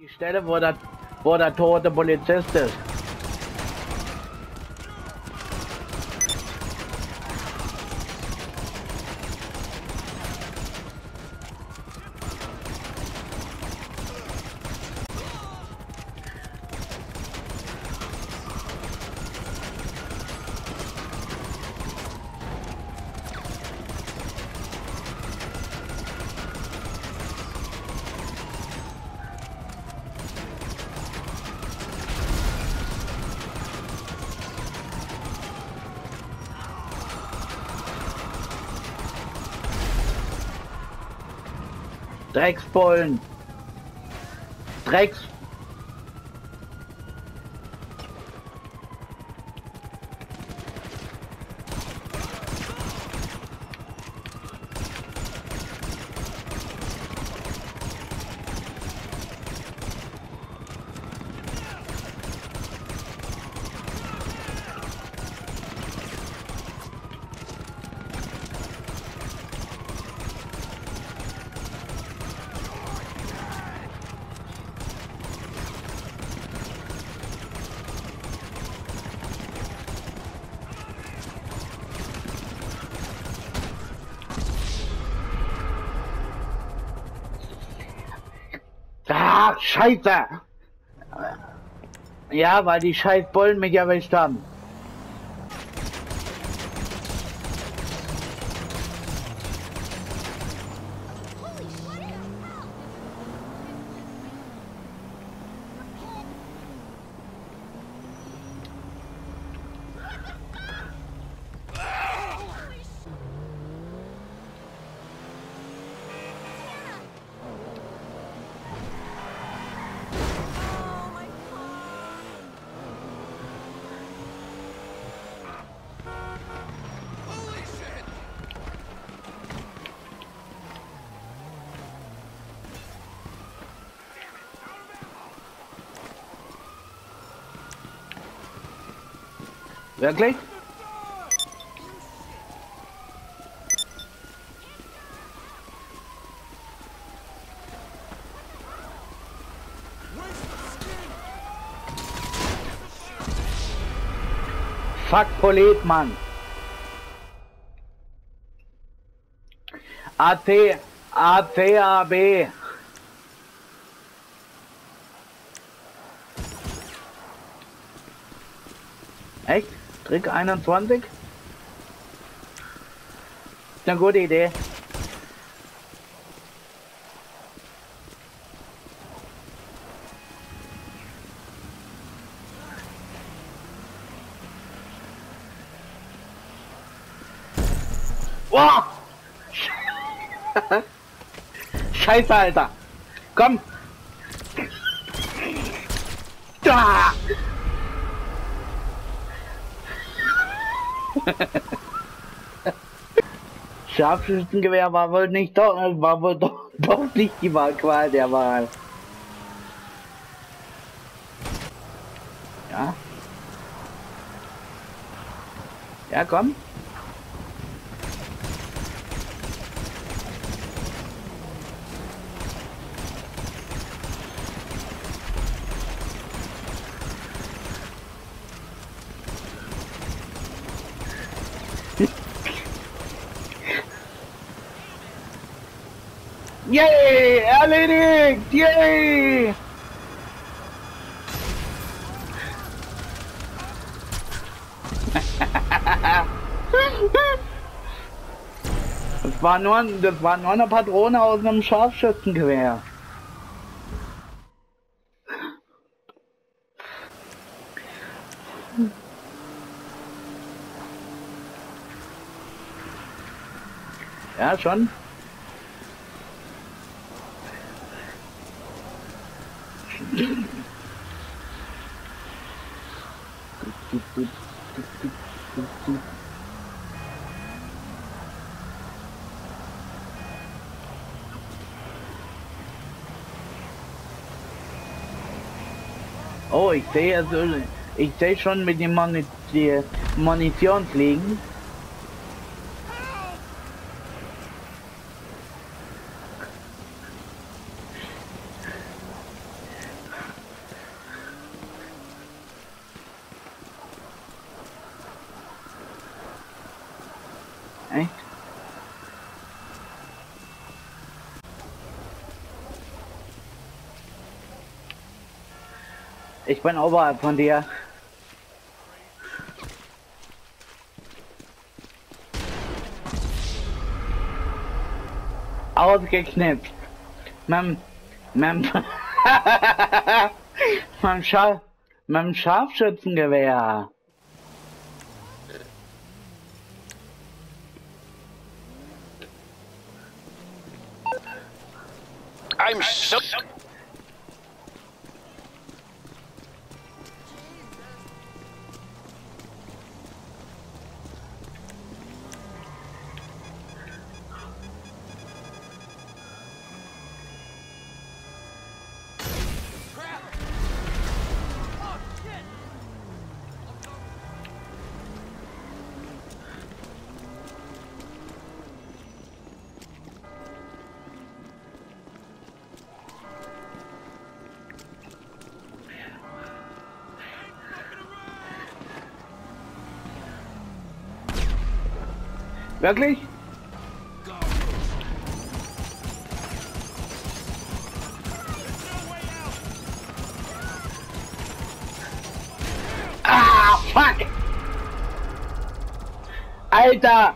Die Stelle, wo der tote Polizist ist. Drecksbollen. Drecks. Ah, Scheiße! Ja, weil die scheiß Bullen mich erwischt haben. Wirklich? Fuck Polit, Mann. ACAB. Echt? Trick 21? Ist eine gute Idee. Wow! Scheiße, Alter! Komm! Da! Scharfschützengewehr war wohl nicht doch nicht die Qual der Wahl. Ja. Ja, komm. Yay! Erledigt! Yay! Das war nur eine Patrone aus einem Scharfschützengewehr. Ja, schon. Oh, ich sehe schon mit dem Munitionsliegen. Ich bin oberhalb von dir. Ausgeknipst. Mit dem Scharfschützengewehr. I'm so... Wirklich? Ah, fuck! Alter!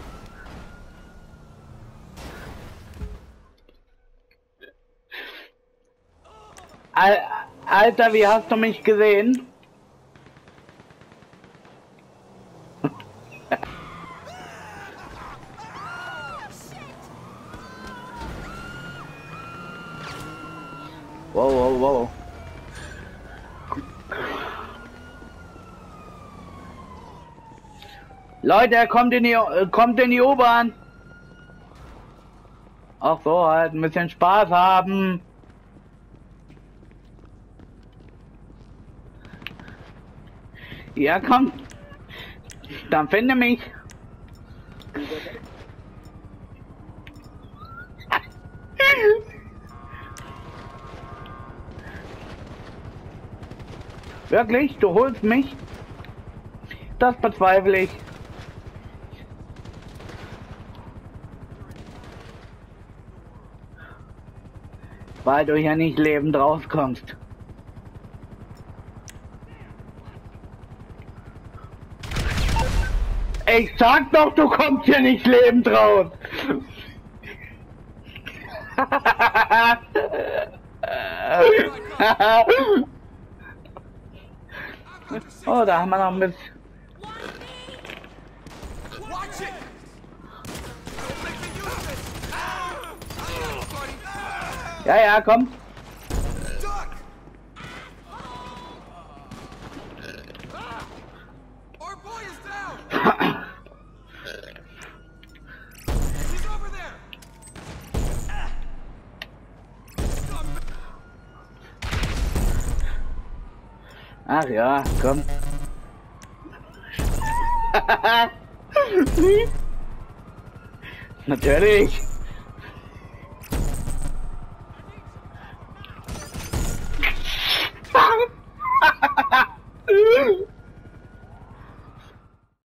Alter, wie hast du mich gesehen? Wow, wow, wow. Leute, kommt in die U-Bahn. Ach so, halt ein bisschen Spaß haben. Ja, komm. Dann finde mich. Wirklich? Du holst mich? Das bezweifle ich. Weil du hier nicht lebend rauskommst. Ich sag doch, du kommst hier nicht lebend raus. Oh, da haben wir noch ein bisschen. Ja, ja, komm. Ach ja, komm. Natürlich.